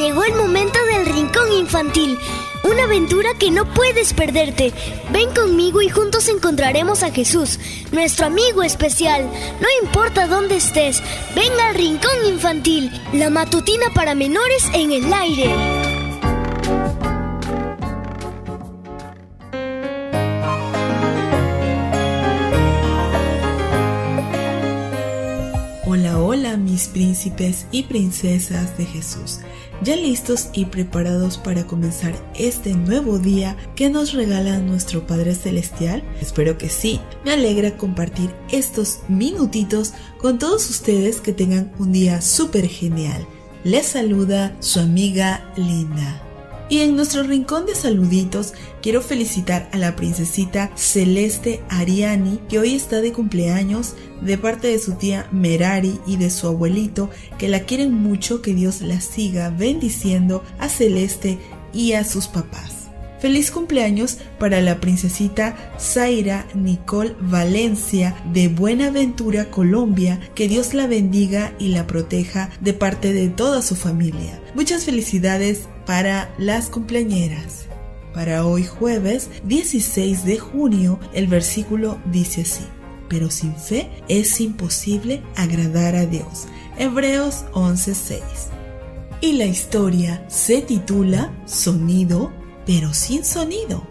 Llegó el momento del Rincón Infantil, una aventura que no puedes perderte. Ven conmigo y juntos encontraremos a Jesús, nuestro amigo especial. No importa dónde estés, ven al Rincón Infantil, la matutina para menores en el aire. Hola, hola mis príncipes y princesas de Jesús, ya listos y preparados para comenzar este nuevo día que nos regala nuestro Padre Celestial. Espero que sí. Me alegra compartir estos minutitos con todos ustedes. Que tengan un día súper genial. Les saluda su amiga Linda. Y en nuestro rincón de saluditos quiero felicitar a la princesita Celeste Ariani, que hoy está de cumpleaños, de parte de su tía Merari y de su abuelito, que la quieren mucho. Que Dios la siga bendiciendo a Celeste y a sus papás. Feliz cumpleaños para la princesita Zaira Nicole Valencia de Buenaventura, Colombia. Que Dios la bendiga y la proteja de parte de toda su familia. Muchas felicidades para las cumpleañeras. Para hoy jueves 16 de junio el versículo dice así: pero sin fe es imposible agradar a Dios. Hebreos 11:6. Y la historia se titula Sonido pero sin sonido.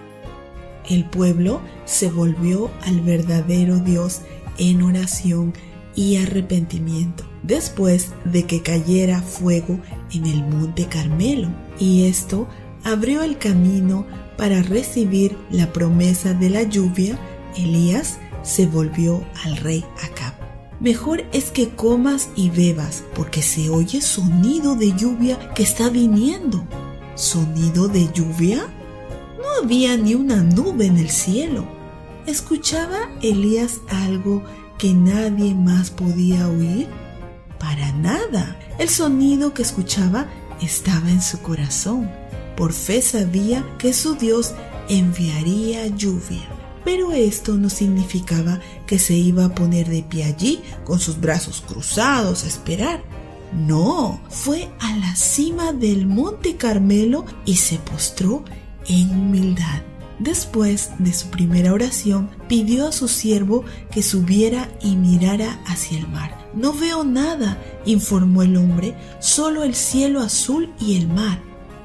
El pueblo se volvió al verdadero Dios en oración y arrepentimiento después de que cayera fuego en el monte Carmelo, y esto abrió el camino para recibir la promesa de la lluvia. Elías se volvió al rey Acab. Mejor es que comas y bebas, porque se oye sonido de lluvia que está viniendo. ¿Sonido de lluvia? No había ni una nube en el cielo. ¿Escuchaba Elías algo que nadie más podía oír? Para nada. El sonido que escuchaba estaba en su corazón. Por fe sabía que su Dios enviaría lluvia. Pero esto no significaba que se iba a poner de pie allí con sus brazos cruzados a esperar. No, fue a la cima del monte Carmelo y se postró en humildad. Después de su primera oración, pidió a su siervo que subiera y mirara hacia el mar. No veo nada, informó el hombre, solo el cielo azul y el mar.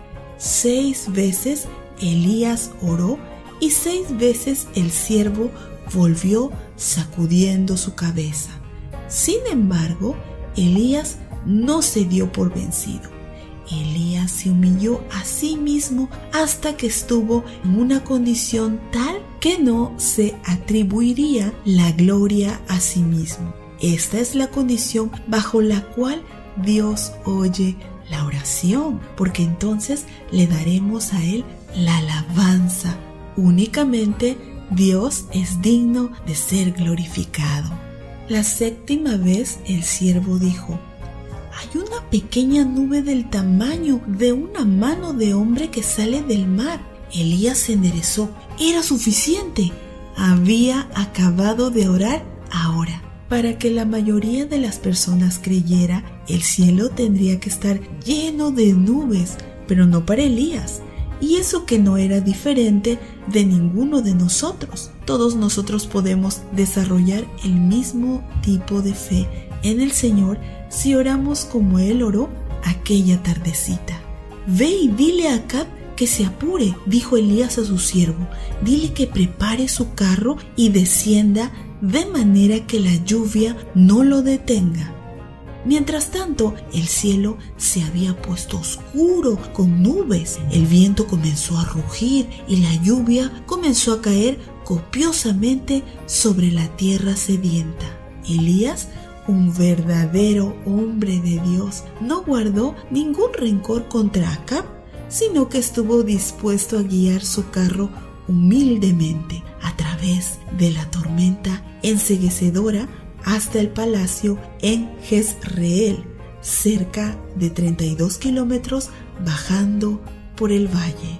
6 veces Elías oró y 6 veces el siervo volvió sacudiendo su cabeza. Sin embargo, Elías no se dio por vencido. Elías se humilló a sí mismo hasta que estuvo en una condición tal que no se atribuiría la gloria a sí mismo. Esta es la condición bajo la cual Dios oye la oración, porque entonces le daremos a Él la alabanza. Únicamente Dios es digno de ser glorificado. La 7ª vez el siervo dijo: hay una pequeña nube del tamaño de una mano de hombre que sale del mar. Elías se enderezó. Era suficiente. Había acabado de orar ahora. Para que la mayoría de las personas creyera, el cielo tendría que estar lleno de nubes, pero no para Elías. Y eso que no era diferente de ninguno de nosotros. Todos nosotros podemos desarrollar el mismo tipo de fe en el Señor si oramos como Él oró aquella tardecita. Ve y dile a Acab que se apure, dijo Elías a su siervo. Dile que prepare su carro y descienda de manera que la lluvia no lo detenga. Mientras tanto, el cielo se había puesto oscuro con nubes. El viento comenzó a rugir y la lluvia comenzó a caer copiosamente sobre la tierra sedienta. Elías, un verdadero hombre de Dios, no guardó ningún rencor contra Acab, sino que estuvo dispuesto a guiar su carro humildemente a través de la tormenta enceguecedora hasta el palacio en Jezreel, cerca de 32 kilómetros bajando por el valle.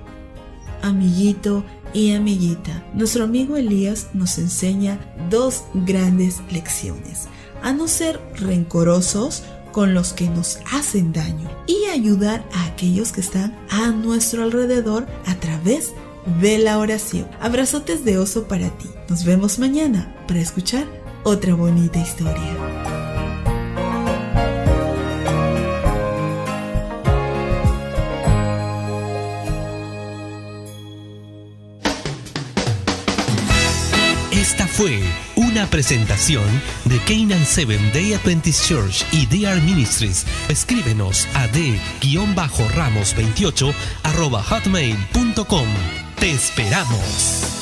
Amiguito y amiguita, nuestro amigo Elías nos enseña 2 grandes lecciones: a no ser rencorosos con los que nos hacen daño y ayudar a aquellos que están a nuestro alrededor a través de la oración. Abrazotes de oso para ti. Nos vemos mañana para escuchar otra bonita historia. Esta fue una presentación de Canaan Seventh Day Adventist Church y DR Ministries. Escríbenos a d-ramos28@hotmail.com. Te esperamos.